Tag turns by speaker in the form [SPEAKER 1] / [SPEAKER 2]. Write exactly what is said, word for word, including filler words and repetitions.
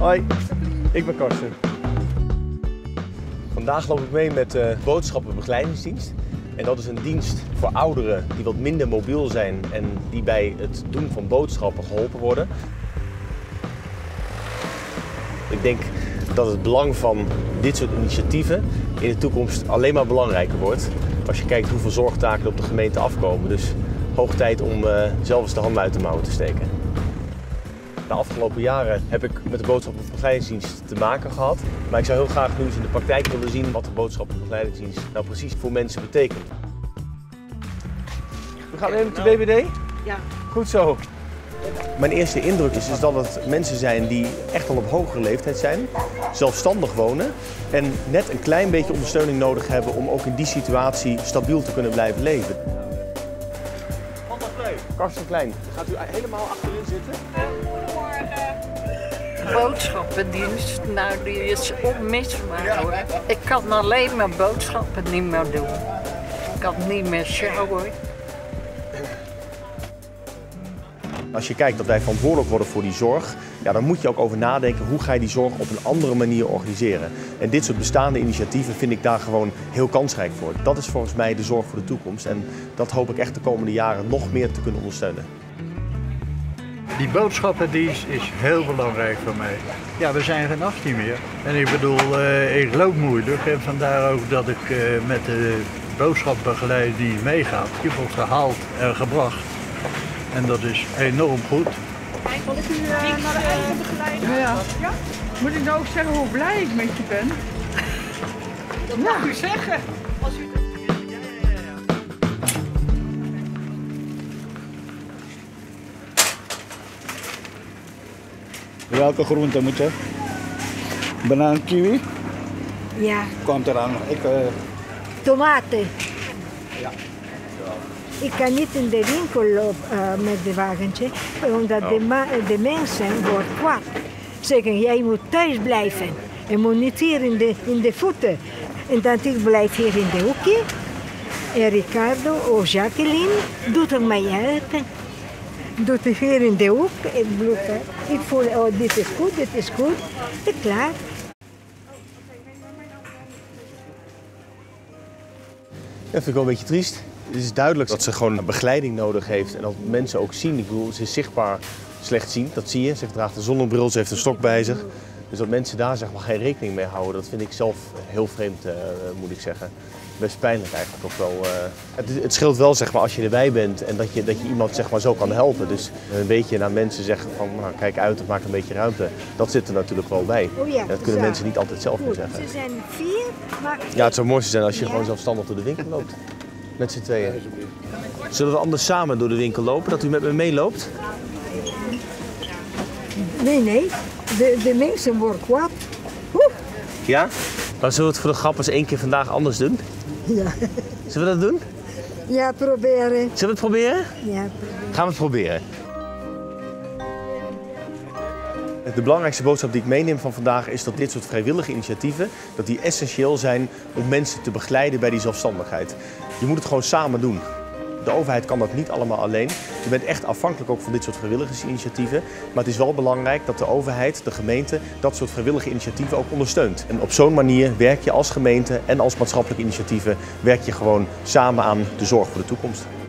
[SPEAKER 1] Hoi, ik ben Karsten. Vandaag loop ik mee met de boodschappenbegeleidingsdienst. En dat is een dienst voor ouderen die wat minder mobiel zijn en die bij het doen van boodschappen geholpen worden. Ik denk dat het belang van dit soort initiatieven in de toekomst alleen maar belangrijker wordt. Als je kijkt hoeveel zorgtaken er op de gemeente afkomen. Dus hoog tijd om uh, zelf eens de handen uit de mouwen te steken. De afgelopen jaren heb ik met de boodschappenbegeleidingsdienst te maken gehad. Maar ik zou heel graag nu eens in de praktijk willen zien wat de boodschappenbegeleidingsdienst nou precies voor mensen betekent. We gaan even met de B B D?
[SPEAKER 2] Ja.
[SPEAKER 1] Goed zo. Mijn eerste indruk is, is dat het mensen zijn die echt al op hogere leeftijd zijn, zelfstandig wonen en net een klein beetje ondersteuning nodig hebben om ook in die situatie stabiel te kunnen blijven leven. Karsten Klein, gaat u helemaal achterin zitten?
[SPEAKER 2] Boodschappendienst, nou die is onmisbaar hoor. Ik kan alleen mijn boodschappen niet meer doen. Ik kan niet meer sjouwen.
[SPEAKER 1] Als je kijkt dat wij verantwoordelijk worden voor die zorg, ja, dan moet je ook over nadenken hoe ga je die zorg op een andere manier organiseren. En dit soort bestaande initiatieven vind ik daar gewoon heel kansrijk voor. Dat is volgens mij de zorg voor de toekomst en dat hoop ik echt de komende jaren nog meer te kunnen ondersteunen.
[SPEAKER 3] Die boodschappendienst is heel belangrijk voor mij. Ja, we zijn geen achttien meer. En ik bedoel, uh, ik loop moeilijk en vandaar ook dat ik uh, met de boodschappenbegeleider meegaat. Die wordt gehaald en gebracht. En dat is enorm goed.
[SPEAKER 4] Zal ik u uh, naar de eigen begeleiding?
[SPEAKER 5] Ja. ja. Moet ik nou ook zeggen hoe blij ik met je ben?
[SPEAKER 4] Dat mag u zeggen. Als u...
[SPEAKER 6] Welke groente moet je? Banaan, kiwi?
[SPEAKER 7] Ja.
[SPEAKER 6] Komt eraan. Ik, uh...
[SPEAKER 7] Tomaten.
[SPEAKER 6] Ja.
[SPEAKER 7] Ik kan niet in de winkel lopen uh, met de wagentje, omdat oh. de, de mensen worden kwaad. Zeggen, jij moet thuis blijven. Je moet niet hier in de, in de voeten. En dan ik blijf hier in de hoekje. En Ricardo of Jacqueline doet er mij helpen. Doet het hier in de hoek. Ik, bloed, ik voel, oh dit is goed, dit is goed. En klaar.
[SPEAKER 1] Dat vind ik wel een beetje triest. Het is duidelijk dat ze gewoon begeleiding nodig heeft en dat mensen ook zien. Ik bedoel, ze is zichtbaar slecht zien, dat zie je. Ze draagt een zonnebril, ze heeft een stok bij zich. Dus dat mensen daar zeg maar geen rekening mee houden, dat vind ik zelf heel vreemd, uh, moet ik zeggen. Best pijnlijk eigenlijk ook wel. Uh, het, het scheelt wel zeg maar als je erbij bent en dat je, dat je iemand zeg maar zo kan helpen. Dus een beetje naar mensen zeggen van nou, kijk uit of maak een beetje ruimte. Dat zit er natuurlijk wel bij.
[SPEAKER 7] Oh ja,
[SPEAKER 1] dat kunnen
[SPEAKER 7] zo.
[SPEAKER 1] mensen niet altijd zelf meer zeggen.
[SPEAKER 7] Ze zijn vier, maar...
[SPEAKER 1] Ja, het zou mooi zijn als je
[SPEAKER 7] ja.
[SPEAKER 1] gewoon zelfstandig door de winkel loopt. Met z'n tweeën. Zullen we anders samen door de winkel lopen, dat u met me meeloopt?
[SPEAKER 7] Nee, nee. De, de mensen worden kwaad. Oeh.
[SPEAKER 1] Ja? Dan zullen we het voor de grap eens één keer vandaag anders doen?
[SPEAKER 7] Ja.
[SPEAKER 1] Zullen we dat doen?
[SPEAKER 7] Ja, proberen.
[SPEAKER 1] Zullen we het proberen?
[SPEAKER 7] Ja, proberen.
[SPEAKER 1] Gaan we het proberen. De belangrijkste boodschap die ik meeneem van vandaag is dat dit soort vrijwillige initiatieven dat die essentieel zijn om mensen te begeleiden bij die zelfstandigheid. Je moet het gewoon samen doen. De overheid kan dat niet allemaal alleen. Je bent echt afhankelijk ook van dit soort vrijwilligersinitiatieven. Maar het is wel belangrijk dat de overheid, de gemeente, dat soort vrijwillige initiatieven ook ondersteunt. En op zo'n manier werk je als gemeente en als maatschappelijke initiatieven werk je gewoon samen aan de zorg voor de toekomst.